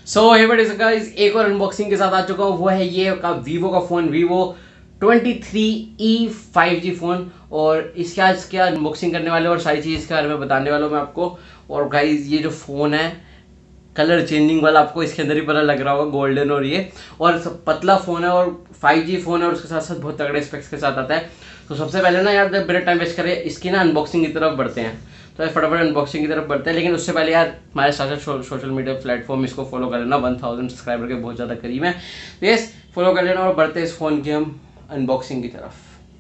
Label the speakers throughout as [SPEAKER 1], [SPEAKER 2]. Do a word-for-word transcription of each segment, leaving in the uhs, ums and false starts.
[SPEAKER 1] So hey but guys एक और unboxing के साथ आ चुका हूँ। वो है ये का वीवो का phone Vivo twenty three E five G phone. और इसके आज क्या अनबॉक्सिंग करने वाले और सारी चीज़ इसके बारे में बताने वाला हूँ मैं आपको। और गाइस ये जो फ़ोन है कलर चेंजिंग वाला, आपको इसके अंदर ही पता लग रहा होगा, गोल्डन और ये और सब पतला फ़ोन है और फाइव जी फ़ोन है और उसके साथ साथ बहुत तगड़े स्पेक्स के साथ आता है। तो सबसे पहले ना यार बिना टाइम वेस्ट करें इसकी ना अनबॉक्सिंग की तरफ बढ़ते हैं। तो यार फटाफट अनबॉक्सिंग की तरफ बढ़ते हैं, लेकिन उससे पहले यार हमारे साथ सोशल मीडिया प्लेटफॉर्म इसको फॉलो कर लेना। वन थाउजेंड सब्सक्राइबर के बहुत ज़्यादा करीब है, तो यस फॉलो कर लेना और बढ़ते हैं इस फ़ोन की हम अनबॉक्सिंग की तरफ।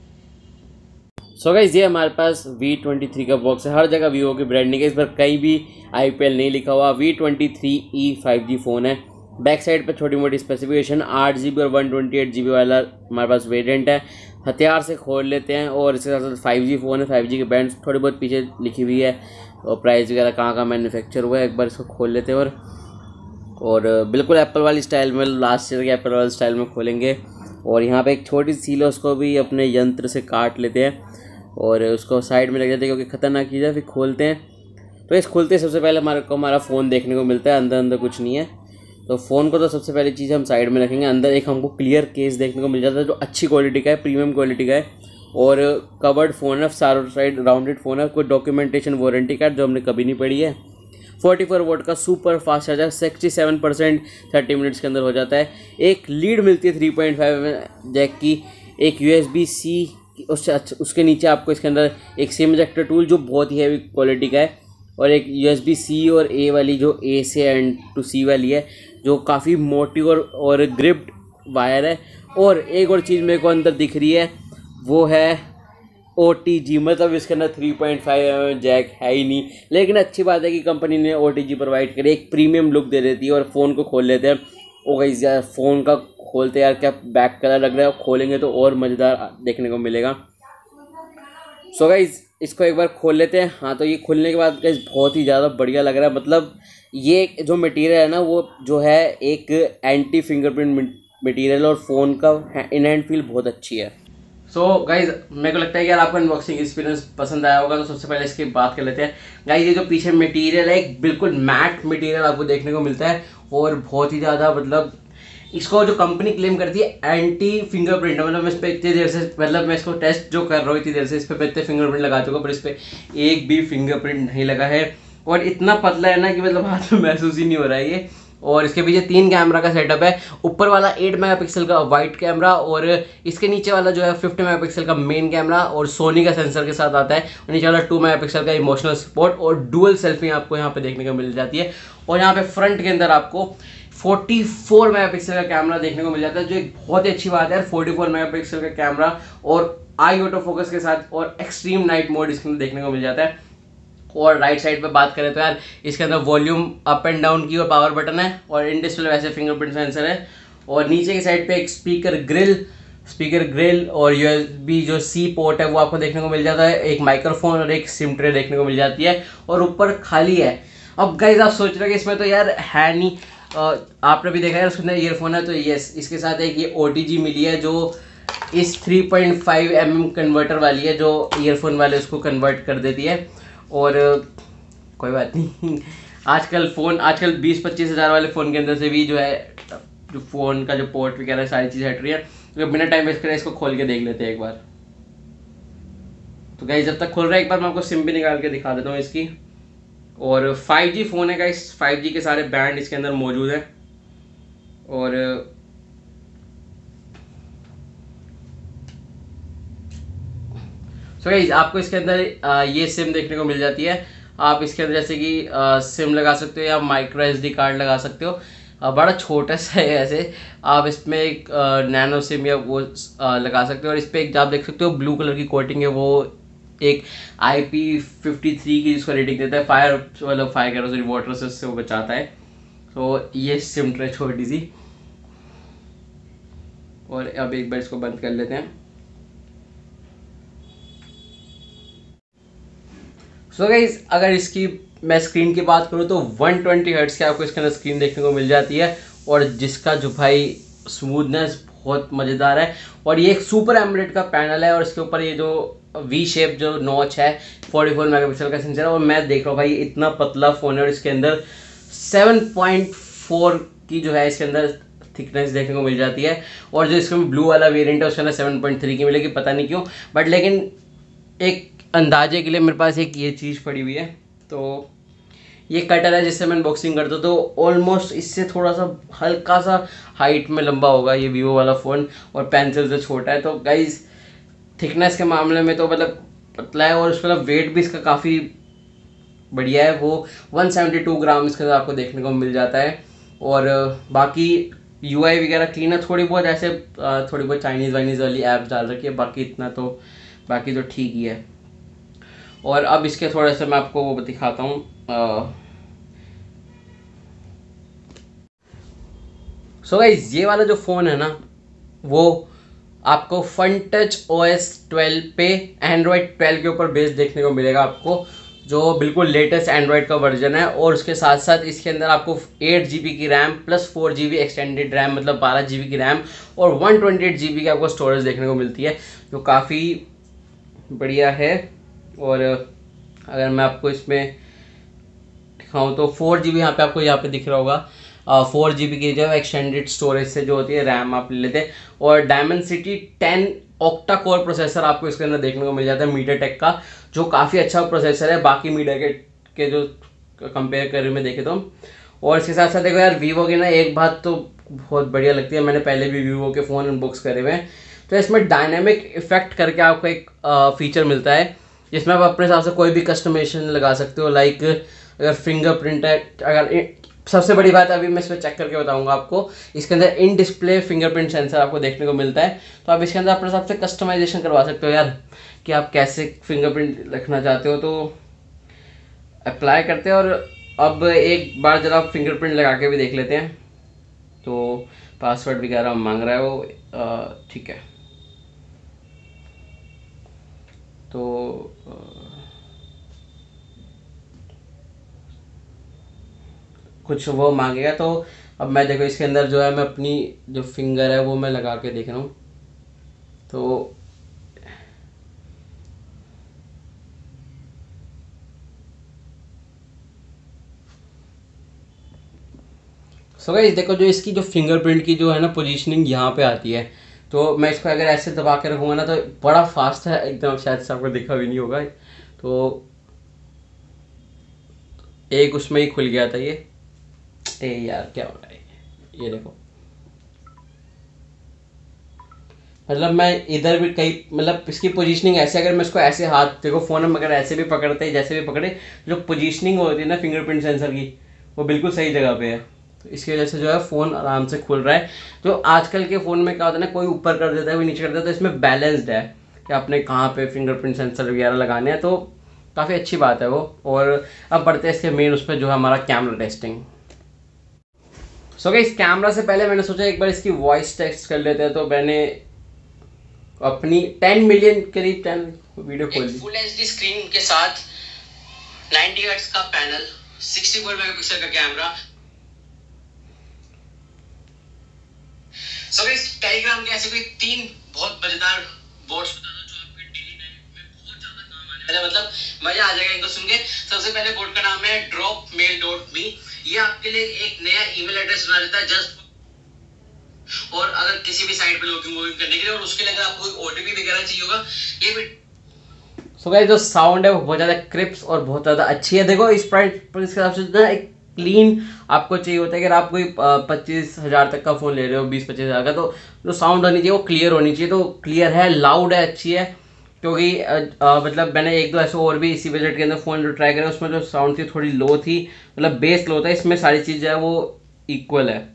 [SPEAKER 1] सो so गाइस ये हमारे पास वी ट्वेंटी थ्री का बॉक्स है। हर जगह वीवो की ब्रांडिंग है, इस पर कहीं भी आई पी एल नहीं लिखा हुआ। V twenty three E five G phone है। बैक साइड पे छोटी मोटी स्पेसिफिकेशन, आठ जी बी और one twenty eight G B वाला हमारे पास वेरिएंट है। हथियार से खोल लेते हैं और इसके साथ साथ फाइव जी फ़ोन है। फाइव जी के बैंड थोड़ी बहुत पीछे लिखी हुई है और प्राइस वगैरह कहाँ कहाँ मैन्युफैक्चर हुआ है, एक बार इसको खोल लेते हैं। और और बिल्कुल एप्पल वाली स्टाइल में, लास्ट ईयर के एप्पल वाली स्टाइल में खोलेंगे। और यहाँ पे एक छोटी सील है, उसको भी अपने यंत्र से काट लेते हैं और उसको साइड में रख देते हैं क्योंकि ख़तरनाक चीज़ है। फिर खोलते हैं तो इस खोलते सबसे पहले हमारे को हमारा फ़ोन देखने को मिलता है। अंदर अंदर कुछ नहीं है, तो फ़ोन को तो सबसे पहली चीज़ हम साइड में रखेंगे। अंदर एक हमको क्लियर केस देखने को मिल जाता है जो अच्छी क्वालिटी का है, प्रीमियम क्वालिटी का है और कवर्ड फ़ोन है, चारों साइड राउंडेड फ़ोन है। कोई डॉक्यूमेंटेशन वारंटी कार्ड जो हमने कभी नहीं पढ़ी है। फोर्टी फोर वोट का super fast charger, sixty seven percent thirty minutes के अंदर हो जाता है। एक लीड मिलती है थ्री पॉइंट फाइव जैक की, एक यू एस बी सी, उससे अच्छा उसके नीचे आपको इसके अंदर एक सिम इजेक्टर टूल जो बहुत ही हैवी क्वालिटी का है और एक यू एस बी सी और ए वाली जो ए से एंड टू सी वाली है जो काफ़ी मोटी और और ग्रिप्ड वायर है। और एक और चीज़ मेरे को अंदर दिख रही है वो है ओ टी जी, मतलब इसके अंदर थ्री पॉइंट फाइव जैक है ही नहीं, लेकिन अच्छी बात है कि कंपनी ने ओ टी जी प्रोवाइड करी, एक प्रीमियम लुक दे देती है। और फ़ोन को खोल लेते हैं। ओ गाइस यार फ़ोन का खोलते यार क्या बैक कलर लग रहा है, खोलेंगे तो और मज़ेदार देखने को मिलेगा। सो गाइस इसको एक बार खोल लेते हैं। हाँ तो ये खोलने के बाद गाइस बहुत ही ज़्यादा बढ़िया लग रहा है। मतलब ये जो मटेरियल है ना वो जो है एक एंटी फिंगरप्रिंट मटेरियल और फ़ोन का इन हैंड फील बहुत अच्छी है। सो so, गाइज मेरे को लगता है कि यार आपको अनबॉक्सिंग एक्सपीरियंस पसंद आया होगा, तो सबसे पहले इसकी बात कर लेते हैं। गाइज ये जो पीछे मटेरियल है एक बिल्कुल मैट मटेरियल आपको देखने को मिलता है और बहुत ही ज़्यादा, मतलब इसको जो कंपनी क्लेम करती है एंटी फिंगरप्रिंट, मतलब मैं इस पर इतनी देर से, मतलब मैं इसको टेस्ट जो कर रहा हूँ इतनी देर से, इस पर इतने फिंगरप्रिंट लगा चुका पर इस पर एक भी फिंगरप्रिंट नहीं लगा है। और इतना पतला है ना कि मतलब हाथ में महसूस ही नहीं हो रहा है ये। और इसके पीछे तीन कैमरा का सेटअप है। ऊपर वाला एट मेगापिक्सल का वाइड कैमरा और इसके नीचे वाला जो है फिफ्टी मेगापिक्सल का मेन कैमरा और सोनी का सेंसर के साथ आता है। और नीचे वाला टू मेगापिक्सल का इमोशनल सपोर्ट और डुअल सेल्फी आपको यहाँ पे देखने को मिल जाती है। और यहाँ पे फ्रंट के अंदर आपको फोर्टी फोर मेगापिक्सल का कैमरा देखने को मिल जाता है, जो एक बहुत ही अच्छी बात है। फोर्टी फोर मेगापिक्सल का कैमरा और आई ऑटो फोकस के साथ और एक्सट्रीम नाइट मोड इसके अंदर देखने को मिल जाता है। और राइट साइड पे बात करें तो यार इसके अंदर वॉल्यूम अप एंड डाउन की और पावर बटन है और इन डिस्प्ले वैसे फिंगरप्रिंट सेंसर है। और नीचे की साइड पे एक स्पीकर ग्रिल स्पीकर ग्रिल और यूएसबी जो सी पोर्ट है वो आपको देखने को मिल जाता है। एक माइक्रोफोन और एक सिम ट्रे देखने को मिल जाती है और ऊपर खाली है। अब गाइस आप सोच रहे हो कि इसमें तो यार है नहीं, आपने भी देखा है उसके अंदर ईयरफोन है, तो यस इसके साथ एक ये ओ टी जी मिली है जो इस three point five M M converter वाली है जो ईयरफोन वाले उसको कन्वर्ट कर देती है। और कोई बात नहीं, आजकल फ़ोन आजकल बीस पच्चीस हज़ार वाले फ़ोन के अंदर से भी जो है जो फ़ोन का जो पोर्ट वगैरह सारी चीज़ हट रही है। तो बिना टाइम वेस्ट करें इसको खोल के देख लेते हैं एक बार। तो गाइस जब तक खुल रहा है एक बार मैं आपको सिम भी निकाल के दिखा देता हूँ इसकी। और फाइव जी फ़ोन है गाइस, फाइव जी के सारे बैंड इसके अंदर मौजूद हैं। और सो गाइस आपको इसके अंदर ये सिम देखने को मिल जाती है। आप इसके अंदर जैसे कि सिम लगा सकते हो या माइक्रो एस डी कार्ड लगा सकते हो। आ, बड़ा छोटा सा है ऐसे, आप इसमें एक नैनो सिम या वो आ, लगा सकते हो। और इस पर एक आप देख सकते हो ब्लू कलर की कोटिंग है, वो एक आई पी फिफ्टी थ्री की जिसको रेटिंग देता है, फायर मतलब फायर कैरोसिन वाटर से उससे वो बचाता है। तो ये सिम ट्रे छोटी सी। और अब एक बार इसको बंद कर लेते हैं। सो so गाइस अगर इसकी मैं स्क्रीन की बात करूँ तो वन ट्वेंटी हर्ट्ज की आपको इसके अंदर स्क्रीन देखने को मिल जाती है और जिसका जो भाई स्मूथनेस बहुत मज़ेदार है। और ये एक सुपर एमोलेड का पैनल है और इसके ऊपर ये जो वी शेप जो नॉच है फोर्टी फोर मेगापिक्सल का सेंसर है। और मैं देख रहा हूँ भाई इतना पतला फ़ोन है और इसके अंदर सेवन पॉइंट फोर की जो है इसके अंदर थिकनेस देखने को मिल जाती है। और जो इसमें ब्लू वाला वेरिएंट है उसके अंदर सेवन पॉइंट थ्री की मिलेगी, पता नहीं क्यों, बट लेकिन एक अंदाजे के लिए मेरे पास एक ये चीज़ पड़ी हुई है। तो ये कटर है जिससे मैं अनबॉक्सिंग करता हूँ, तो ऑलमोस्ट इससे थोड़ा सा हल्का सा हाइट में लंबा होगा ये वीवो वाला फ़ोन, और पेंसिल से छोटा है। तो गाइज थिकनेस के मामले में तो मतलब पतला है, और उसका वेट भी इसका काफ़ी बढ़िया है। वो वन सेवेंटी टू ग्राम इसके अंदर आपको देखने को मिल जाता है। और बाकी यूआई वगैरह क्लीन है, थोड़ी बहुत ऐसे थोड़ी बहुत चाइनीज़ वाइनीज़ वाली ऐप डाल रखी है, बाकी इतना तो बाकी तो ठीक ही है। और अब इसके थोड़े से मैं आपको वो दिखाता हूँ। सो गाइस ये वाला जो फ़ोन है ना वो आपको Fun Touch O S twelve पे एंड्रॉयड ट्वेल्व के ऊपर बेस देखने को मिलेगा आपको, जो बिल्कुल लेटेस्ट एंड्रॉयड का वर्जन है। और उसके साथ साथ इसके अंदर आपको एट जी बी की RAM plus four G B extended RAM मतलब बारह जी बी की रैम और one twenty eight G B की आपको स्टोरेज देखने को मिलती है, जो काफ़ी बढ़िया है। और अगर मैं आपको इसमें दिखाऊँ तो फोर जी बी यहाँ पे आपको यहाँ पे दिख रहा होगा, फोर जी बी की जो एक्सटेंडेड स्टोरेज से जो होती है रैम आप ले लेते हैं। और Dimensity ten octa core processor आपको इसके अंदर देखने को मिल जाता है मीडिया टेक का, जो काफ़ी अच्छा प्रोसेसर है बाकी मीडिया के, के जो कंपेयर कर में देखे तो। और इसके साथ साथ देखो यार वीवो की ना एक बात तो बहुत बढ़िया लगती है, मैंने पहले भी वीवो के फ़ोन अनबॉक्स करे हुए हैं, तो इसमें डायनेमिक इफेक्ट करके आपको एक फीचर मिलता है जिसमें आप अपने हिसाब से कोई भी कस्टमाइजेशन लगा सकते हो। लाइक अगर फिंगरप्रिंट है, अगर सबसे बड़ी बात अभी मैं इसमें चेक करके बताऊंगा आपको, इसके अंदर इन डिस्प्ले फिंगरप्रिंट सेंसर आपको देखने को मिलता है, तो आप इसके अंदर अपने हिसाब से कस्टमाइजेशन करवा सकते हो यार कि आप कैसे फिंगरप्रिंट रखना चाहते हो, तो अप्लाई करते हैं। और अब एक बार जरा आप फिंगरप्रिंट लगा के भी देख लेते हैं। तो पासवर्ड वगैरह मांग रहा है वो, ठीक है। तो कुछ वो मांगेगा, तो अब मैं देखो इसके अंदर जो है मैं अपनी जो फिंगर है वो मैं लगा के देख रहा हूँ। तो सो गाइस देखो जो इसकी जो फिंगरप्रिंट की जो है ना पोजीशनिंग यहाँ पे आती है, तो मैं इसको अगर ऐसे दबा के रखूँगा ना तो बड़ा फास्ट है एकदम, शायद से आपको दिखा भी नहीं होगा। तो एक उसमें ही खुल गया था ये, ए यार क्या हो रहा है, ये देखो मतलब मैं इधर भी कहीं मतलब इसकी पोजीशनिंग ऐसे, अगर मैं इसको ऐसे हाथ देखो फ़ोन में अगर ऐसे भी पकड़ते हैं जैसे भी पकड़े, जो पोजीशनिंग होती है ना फिंगरप्रिंट सेंसर की वो बिल्कुल सही जगह पे है, तो इसकी वजह से जो है फ़ोन आराम से खुल रहा है। तो आजकल के फ़ोन में क्या होता है ना, कोई ऊपर कर देता है कोई नीचे कर देता है, तो इसमें बैलेंस्ड है कि आपने कहाँ पे फिंगरप्रिंट सेंसर वगैरह लगाने हैं, तो काफ़ी अच्छी बात है वो। और अब बढ़ते हैं इसके मेन उस पर जो है हमारा कैमरा टेस्टिंग। सो गाइस इस कैमरा से पहले मैंने सोचा एक बार इसकी वॉइस टेस्ट कर लेते हैं, तो मैंने अपनी टेन मिलियन करीब टेन वीडियो खोल ली। फुल एचडी स्क्रीन के साथ नाइंटी हर्ट्ज का पैनल, सिक्सटी फोर मेगापिक्सल का कैमरा। सो गाइस टेलीग्राम के ऐसे कोई तीन बहुत मजेदार बोर्ड्स बता दो जो आपके डेली लाइफ में बहुत ज्यादा काम आने वाले, मतलब मजा आ जाएगा इनको सुन के। सबसे पहले बोर्ड का नाम है ड्रॉप मेल डॉट मी, ये आपके लिए एक नया ईमेल एड्रेस बना देता है जस्ट, और अगर किसी भी साइट पे लॉगिन वॉगिन करने के लिए, और उसके लिए अगर आपको कोई ओटीपी वगैरह चाहिए होगा ये भी। सो गाइस जो साउंड है वो बहुत ज़्यादा क्रिप्स और बहुत ज़्यादा अच्छी है। देखो इस प्राइस पर इसके हिसाब से ना एक क्लीन आपको चाहिए होता है, अगर आप कोई पच्चीस हज़ार तक का फ़ोन ले रहे हो, बीस पच्चीस हज़ार का, तो जो साउंड होनी चाहिए वो क्लियर होनी चाहिए, तो क्लियर है, लाउड है, अच्छी है। क्योंकि मतलब मैंने एक दो ऐसे और भी इसी बजट के अंदर फ़ोन जो ट्राई करे उसमें जो साउंड थी थोड़ी लो थी, मतलब बेस लो था, इसमें सारी चीज़ें है वो इक्वल है।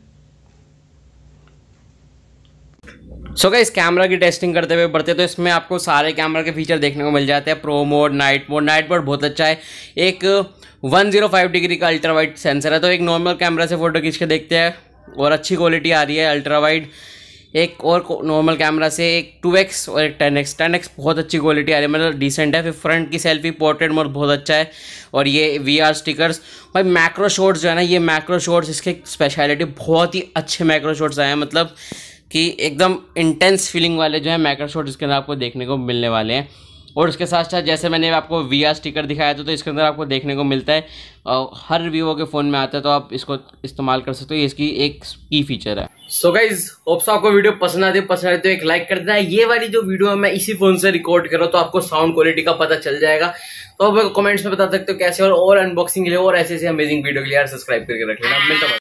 [SPEAKER 1] सो गाइस इस कैमरा की टेस्टिंग करते हुए बढ़ते तो इसमें आपको सारे कैमरा के फीचर देखने को मिल जाते हैं। Pro mode, night mode, night mode बहुत अच्छा है, एक वन ज़ीरो फाइव डिग्री का अल्ट्रा वाइड सेंसर है, तो एक नॉर्मल कैमरा से फ़ोटो खींच के देखते हैं और अच्छी क्वालिटी आ रही है अल्ट्रा वाइड। एक और नॉर्मल कैमरा से एक टू एक्स और एक टेन एक्स, टेन एक्स बहुत अच्छी क्वालिटी आ रही है, मतलब डिसेंट है। फिर फ्रंट की सेल्फी पोर्ट्रेट मोड बहुत अच्छा है, और ये वी आर स्टिकर्स भाई मैक्रो शॉट्स जो है ना, ये मैक्रो शॉट्स इसके स्पेशलिटी, बहुत ही अच्छे मैक्रो शॉट्स आए हैं, मतलब कि एकदम इंटेंस फीलिंग वाले जो है मैक्रो शॉट इसके अंदर आपको देखने को मिलने वाले हैं। और उसके साथ साथ जैसे मैंने आपको वी आर स्टिकर दिखाया था, तो इसके अंदर आपको देखने को मिलता है, हर वीवो के फ़ोन में आता है, तो आप इसको इस्तेमाल कर सकते हो। ये इसकी एक की फीचर है। सो गाइज होप्स आपको वीडियो पसंद आती है, पसंद आती है तो एक लाइक कर देना। ये वाली जो वीडियो है मैं इसी फोन से रिकॉर्ड कर रहा हूँ, तो आपको साउंड क्वालिटी का पता चल जाएगा। तो आप कमेंट्स में बता सकते हो कैसे, और और अनबॉक्सिंग के लिए और ऐसे ऐसे अमेजिंग वीडियो के लिए यार सब्सक्राइब करके रख लेना। मिलता है।